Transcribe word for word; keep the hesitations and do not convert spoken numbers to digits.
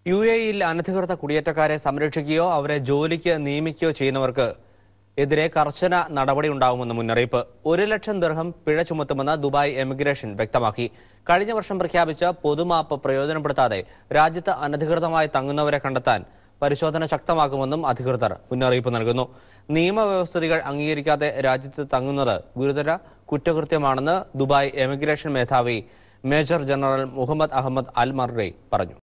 U A ഇയിൽ അനധികൃത കുടിയേറ്റക്കാരെ സംരക്ഷിക്കുകയോ അവരെ ജോലിക്ക് നിയമിക്കുകയോ ചെയ്യുന്നവർക്ക് എതിരെ കർശന നടപടി ഉണ്ടാകുമെന്ന് മുന്നറിയിപ്പ്. ഒരു ലക്ഷം ദിർഹം പിഴ ചുമത്തുമെന്ന് ദുബായ് എമിഗ്രേഷൻ വ്യക്തമാക്കി. കഴിഞ്ഞ വർഷം പ്രഖ്യാപിച്ച പൊതുമാപ്പ് പ്രയോജനപ്പെടുത്താതെ രാജ്യത്ത് അനധികൃതമായി തങ്ങുന്നവരെ കണ്ടെത്താൻ പരിശോധന ശക്തമാക്കുമെന്നും അധികൃതർ മുന്നറിയിപ്പ് നൽകുന്നു. നിയമവ്യവസ്ഥിതികൾ അംഗീകരിക്കാതെ രാജ്യത്ത് തങ്ങുന്നത് ഗുരുതര കുറ്റകൃത്യമാണെന്ന് ദുബായ് എമിഗ്രേഷൻ മേധാവി major general Mohammed Ahmed Al Marri പറഞ്ഞു.